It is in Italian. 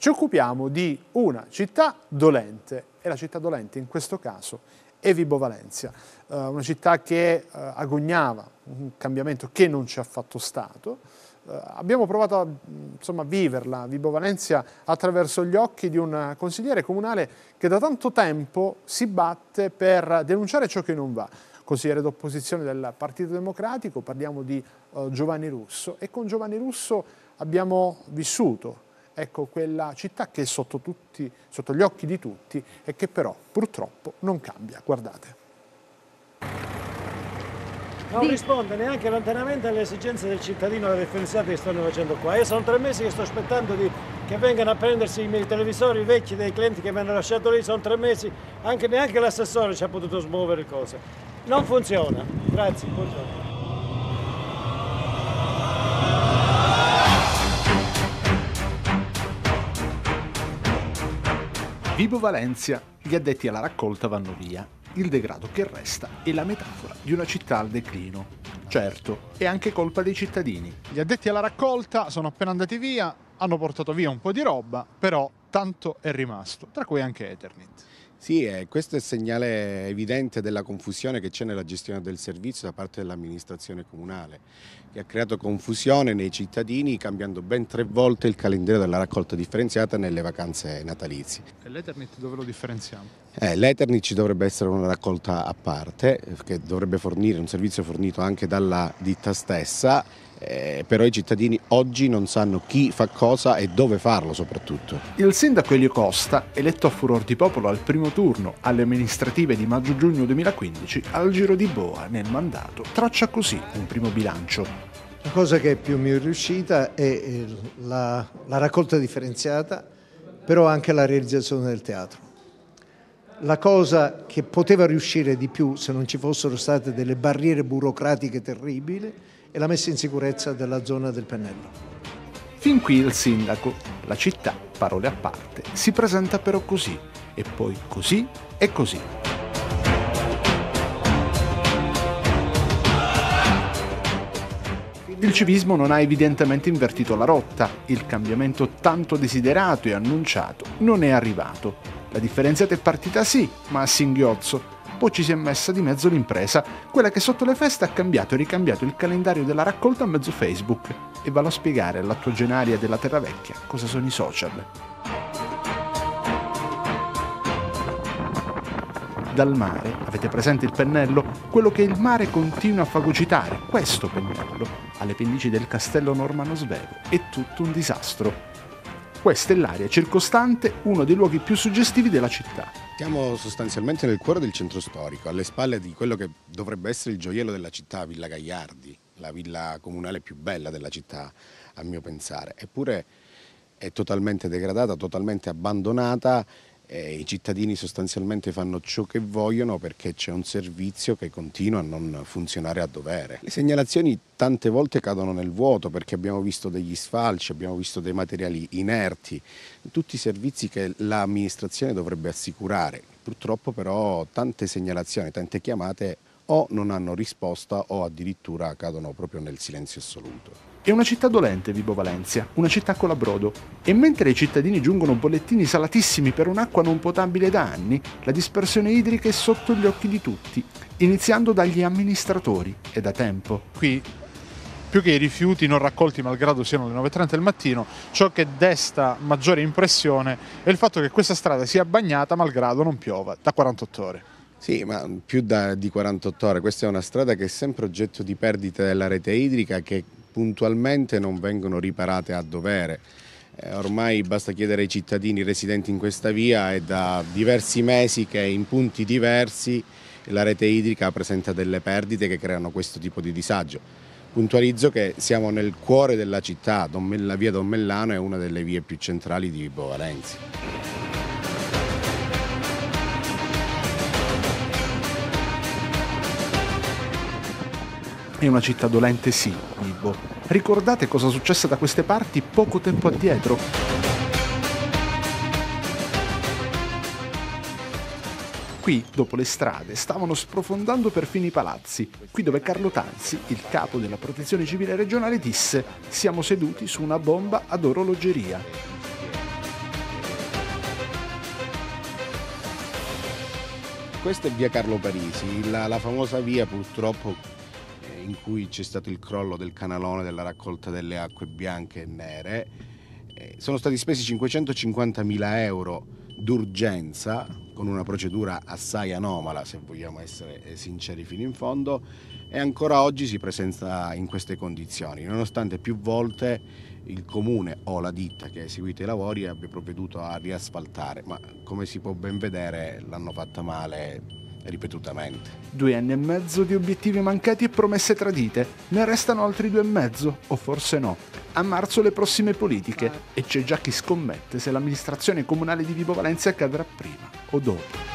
Ci occupiamo di una città dolente, e la città dolente in questo caso è Vibo Valentia, una città che agognava un cambiamento che non ci ha fatto stato. Abbiamo provato a viverla, Vibo Valentia, attraverso gli occhi di un consigliere comunale che da tanto tempo si batte per denunciare ciò che non va. Consigliere d'opposizione del Partito Democratico, parliamo di Giovanni Russo, e con Giovanni Russo abbiamo vissuto quella città che è sotto gli occhi di tutti e che però purtroppo non cambia. Guardate. Non risponde neanche lontanamente alle esigenze del cittadino la differenziata che stanno facendo qua. Io sono 3 mesi che sto aspettando che vengano a prendersi i miei televisori vecchi dei clienti che mi hanno lasciato lì, sono 3 mesi, neanche l'assessore ci ha potuto smuovere cose. Non funziona. Grazie, buongiorno. Vibo Valentia, gli addetti alla raccolta vanno via. Il degrado che resta è la metafora di una città al declino. Certo, è anche colpa dei cittadini. Gli addetti alla raccolta sono appena andati via, hanno portato via un po' di roba, però tanto è rimasto, tra cui anche Eternit. Sì, questo è il segnale evidente della confusione che c'è nella gestione del servizio da parte dell'amministrazione comunale, che ha creato confusione nei cittadini cambiando ben 3 volte il calendario della raccolta differenziata nelle vacanze natalizie. E l'Eternit dove lo differenziamo? L'Eternit ci dovrebbe essere una raccolta a parte, che dovrebbe fornire un servizio fornito anche dalla ditta stessa, però i cittadini oggi non sanno chi fa cosa e dove farlo soprattutto. Il sindaco Elio Costa, eletto a furor di popolo al primo turno alle amministrative di maggio-giugno 2015, al giro di boa nel mandato traccia così un primo bilancio. La cosa che più mi è riuscita è la raccolta differenziata, però anche la realizzazione del teatro. La cosa che poteva riuscire di più se non ci fossero state delle barriere burocratiche terribili è la messa in sicurezza della zona del Pennello. Fin qui il sindaco, la città, parole a parte, si presenta però così, e poi così e così. Il civismo non ha evidentemente invertito la rotta, il cambiamento tanto desiderato e annunciato non è arrivato. La differenziata è partita sì, ma a singhiozzo. Poi ci si è messa di mezzo l'impresa, quella che sotto le feste ha cambiato e ricambiato il calendario della raccolta a mezzo Facebook. E vado a spiegare all'ottogenaria della Terra Vecchia cosa sono i social. Dal mare, avete presente il pennello? Quello che il mare continua a fagocitare, questo pennello, alle pendici del castello Normanno Svevo, è tutto un disastro. Questa è l'area circostante, uno dei luoghi più suggestivi della città. Siamo sostanzialmente nel cuore del centro storico, alle spalle di quello che dovrebbe essere il gioiello della città, Villa Gagliardi, la villa comunale più bella della città, a mio pensare. Eppure è totalmente degradata, totalmente abbandonata. I cittadini sostanzialmente fanno ciò che vogliono perché c'è un servizio che continua a non funzionare a dovere. Le segnalazioni tante volte cadono nel vuoto perché abbiamo visto degli sfalci, abbiamo visto dei materiali inerti, tutti i servizi che l'amministrazione dovrebbe assicurare. Purtroppo però tante segnalazioni, tante chiamate o non hanno risposta o addirittura cadono proprio nel silenzio assoluto. È una città dolente Vibo Valentia, una città colabrodo. E mentre ai cittadini giungono bollettini salatissimi per un'acqua non potabile da anni, la dispersione idrica è sotto gli occhi di tutti, iniziando dagli amministratori e da tempo. Qui, più che i rifiuti non raccolti malgrado siano le 9:30 del mattino, ciò che desta maggiore impressione è il fatto che questa strada sia bagnata malgrado non piova da 48 ore. Sì, ma più di 48 ore. Questa è una strada che è sempre oggetto di perdite della rete idrica che puntualmente non vengono riparate a dovere. Ormai basta chiedere ai cittadini residenti in questa via, è da diversi mesi che in punti diversi la rete idrica presenta delle perdite che creano questo tipo di disagio. Puntualizzo che siamo nel cuore della città, la via Don Mellano è una delle vie più centrali di Vibo Valentia. È una città dolente sì, Vibo. Ricordate cosa successe da queste parti poco tempo addietro? Qui, dopo le strade, stavano sprofondando perfino i palazzi. Qui dove Carlo Tanzi, il capo della Protezione Civile regionale, disse: «Siamo seduti su una bomba ad orologeria». Questa è via Carlo Parisi, la famosa via purtroppo in cui c'è stato il crollo del canalone della raccolta delle acque bianche e nere. Sono stati spesi 550.000 euro d'urgenza, con una procedura assai anomala, se vogliamo essere sinceri fino in fondo, e ancora oggi si presenta in queste condizioni, nonostante più volte il comune o la ditta che ha eseguito i lavori abbia provveduto a riasfaltare, ma come si può ben vedere l'hanno fatta male ripetutamente. 2 anni e mezzo di obiettivi mancati e promesse tradite. Ne restano altri 2 e mezzo, o forse no. A marzo le prossime politiche e c'è già chi scommette se l'amministrazione comunale di Vibo Valentia cadrà prima o dopo.